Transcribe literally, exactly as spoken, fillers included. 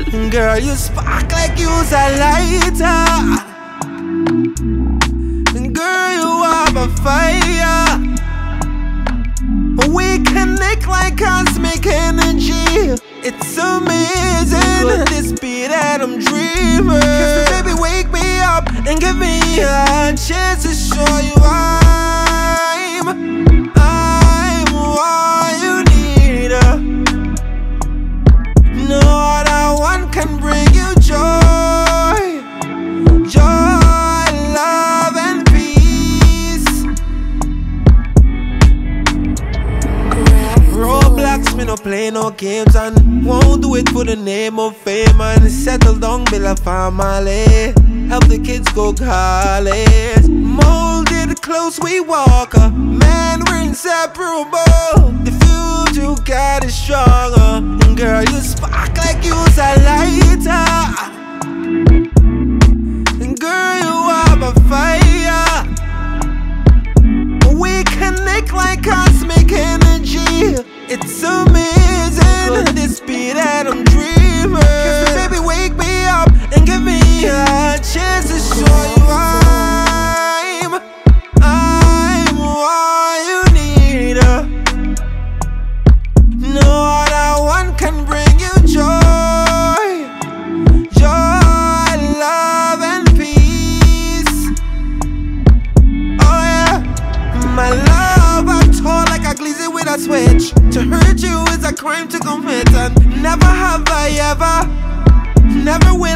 Girl, you spark like you's a lighter. Girl, you have a fire. We connect like cosmic energy. It's amazing, this beat that I'm dreaming. Cause baby, wake me up and give me a chance to show you I'm I'm what you need. No other one can bring you joy, joy, love and peace. Roblox, me no play no games and won't do it for the name of fame. And settle down, build a family, help the kids go college. Molded close we walk, man, we're inseparable. The future God is stronger. Girl, you spark like you's a lighter. Girl, you have a fire. We connect like cosmic energy. It's amazing, this beat that I'm dreaming. Cause baby, wake me up and give me a chance to show you I'm I'm what you need. No other one can bring you joy, joy, love and peace. Oh yeah, my love, I'm torn like a glizzy with a switch. To hurt you is a crime to commit, and never have I ever, never will